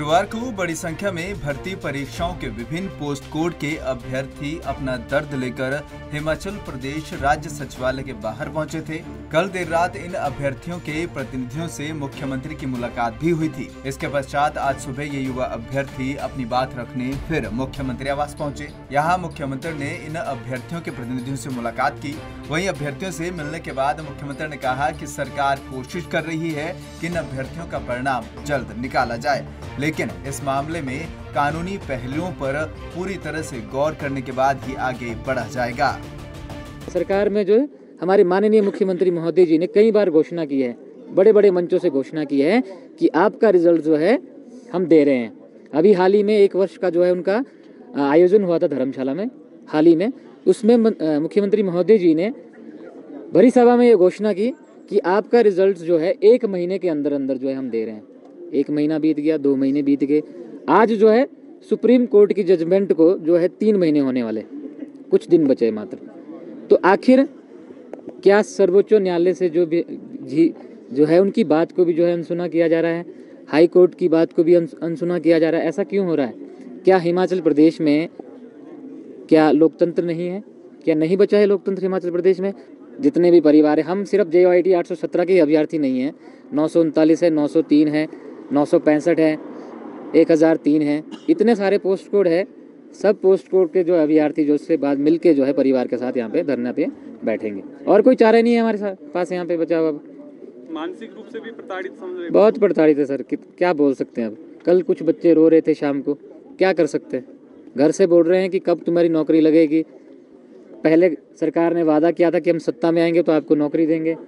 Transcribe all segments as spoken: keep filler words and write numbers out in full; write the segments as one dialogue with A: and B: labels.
A: शुक्रवार को बड़ी संख्या में भर्ती परीक्षाओं के विभिन्न पोस्ट कोड के अभ्यर्थी अपना दर्द लेकर हिमाचल प्रदेश राज्य सचिवालय के बाहर पहुंचे थे। कल देर रात इन अभ्यर्थियों के प्रतिनिधियों से मुख्यमंत्री की मुलाकात भी हुई थी। इसके पश्चात आज सुबह ये युवा अभ्यर्थी अपनी बात रखने फिर मुख्यमंत्री आवास पहुंचे। यहाँ मुख्यमंत्री ने इन अभ्यर्थियों के प्रतिनिधियों से मुलाकात की। वहीं अभ्यर्थियों से मिलने के बाद मुख्यमंत्री ने कहा कि सरकार कोशिश कर रही है कि इन अभ्यर्थियों का परिणाम जल्द निकाला जाए, लेकिन इस मामले में कानूनी पहलुओं पर पूरी तरह से गौर करने के बाद ही आगे बढ़ा जाएगा।
B: सरकार में जो है हमारे माननीय मुख्यमंत्री महोदय जी ने कई बार घोषणा की है, बड़े बड़े मंचों से घोषणा की है कि आपका रिजल्ट जो है हम दे रहे हैं। अभी हाल ही में एक वर्ष का जो है उनका आयोजन हुआ था धर्मशाला में, हाल ही में उसमें मुख्यमंत्री महोदय जी ने भरी सभा में ये घोषणा की कि आपका रिजल्ट जो है एक महीने के अंदर अंदर जो है हम दे रहे हैं। एक महीना बीत गया, दो महीने बीत गए, आज जो है सुप्रीम कोर्ट की जजमेंट को जो है तीन महीने होने वाले, कुछ दिन बचे मात्र। तो आखिर क्या सर्वोच्च न्यायालय से जो भी जी जो है उनकी बात को भी जो है अनसुना किया जा रहा है, हाई कोर्ट की बात को भी अनसुना किया जा रहा है? ऐसा क्यों हो रहा है? क्या हिमाचल प्रदेश में क्या लोकतंत्र नहीं है? क्या नहीं बचा है लोकतंत्र हिमाचल प्रदेश में? जितने भी परिवार है, हम सिर्फ जे ओ आई टी आठ सौ सत्रह के अभ्यर्थी नहीं हैं, नौ सौ उनतालीस है, नौ सौ तीन है, नौ सौ पैंसठ है, एक हज़ार तीन है, इतने सारे पोस्ट कोड है। सब पोस्ट कोड के जो अभ्यर्थी जो उससे बाद मिलके जो है परिवार के साथ यहाँ पे धरना पे बैठेंगे, और कोई चारा नहीं है हमारे साथ पास यहाँ पे बचा हुआ।
C: मानसिक रूप से भी प्रताड़ित समझ रहे,
B: बहुत प्रताड़ित है सर। क्या बोल सकते हैं अब? कल कुछ बच्चे रो रहे थे शाम को, क्या कर सकते हैं? घर से बोल रहे हैं कि कब तुम्हारी नौकरी लगेगी। पहले सरकार ने वादा किया था कि हम सत्ता में आएंगे तो आपको नौकरी देंगे।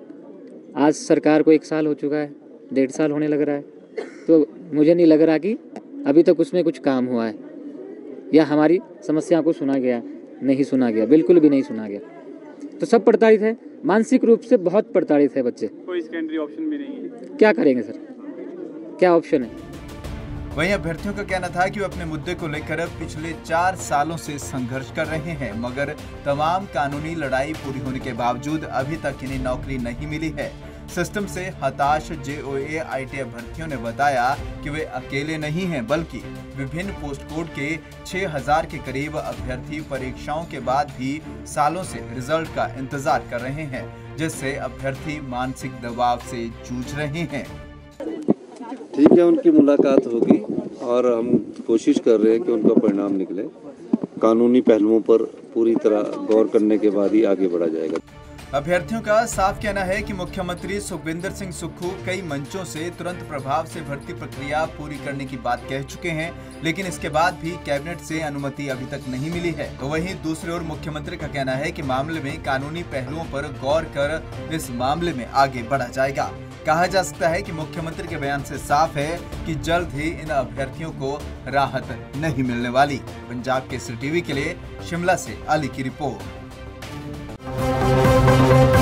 B: आज सरकार को एक साल हो चुका है, डेढ़ साल होने लग रहा है, तो मुझे नहीं लग रहा कि अभी तक उसमें कुछ काम हुआ है या हमारी समस्या को सुना गया। नहीं सुना गया, बिल्कुल भी नहीं सुना गया। तो सब प्रताड़ित है, मानसिक रूप से बहुत प्रताड़ित है बच्चे।
C: कोई सेकेंडरी ऑप्शन भी नहीं है।
B: क्या करेंगे सर? क्या ऑप्शन है?
A: वहीं अभ्यर्थियों का कहना था कि वे अपने मुद्दे को लेकर पिछले चार सालों से संघर्ष कर रहे हैं, मगर तमाम कानूनी लड़ाई पूरी होने के बावजूद अभी तक इन्हें नौकरी नहीं मिली है। सिस्टम से हताश जे ओ ए आई टी अभ्यर्थियों ने बताया कि वे अकेले नहीं हैं, बल्कि विभिन्न पोस्ट कोड के छह हज़ार के करीब अभ्यर्थी परीक्षाओं के बाद भी सालों से रिजल्ट का इंतजार कर रहे हैं, जिससे अभ्यर्थी मानसिक दबाव से जूझ रहे हैं।
D: ठीक है, उनकी मुलाकात होगी और हम कोशिश कर रहे हैं कि उनका परिणाम निकले। कानूनी पहलुओं पर पूरी तरह गौर करने के बाद ही आगे बढ़ा जाएगा।
A: अभ्यर्थियों का साफ कहना है कि मुख्यमंत्री सुखविंदर सिंह सुक्खू कई मंचों से तुरंत प्रभाव से भर्ती प्रक्रिया पूरी करने की बात कह चुके हैं, लेकिन इसके बाद भी कैबिनेट से अनुमति अभी तक नहीं मिली है। तो वहीं दूसरी ओर मुख्यमंत्री का कहना है कि मामले में कानूनी पहलुओं पर गौर कर इस मामले में आगे बढ़ा जाएगा। कहा जा सकता है कि मुख्यमंत्री के बयान से साफ है कि जल्द ही इन अभ्यर्थियों को राहत नहीं मिलने वाली। पंजाब केसरी टीवी के लिए शिमला से अली की रिपोर्ट।